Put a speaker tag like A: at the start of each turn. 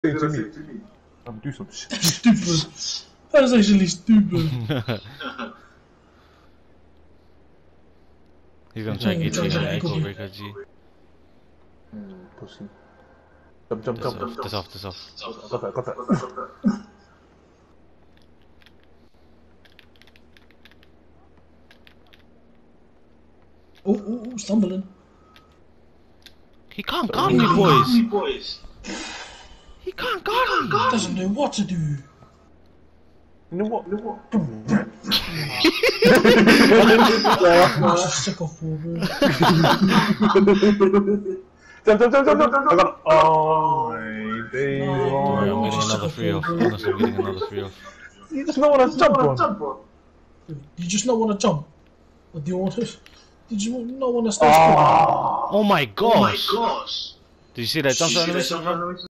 A: Say it to me. I'm do some shit.
B: Stupid. That's actually stupid.
C: He's gonna try to get you in an ankle breaker, G.
A: Pussy. Jump.
C: That's off.
A: Got that.
B: Oh, stumbling.
C: He can't guard me, boys. He can't guard me.
B: Doesn't know what to do.
A: You know what?
B: That's a sick of forward.
A: Jump. I got it. Oh my days.
C: I'm getting another free off. Honestly, I'm getting another free off.
A: You just don't want to jump on.
B: You just not want to jump. Or do you want to? Did you not want to stay?
C: Oh my gosh! Did you see that jump animation?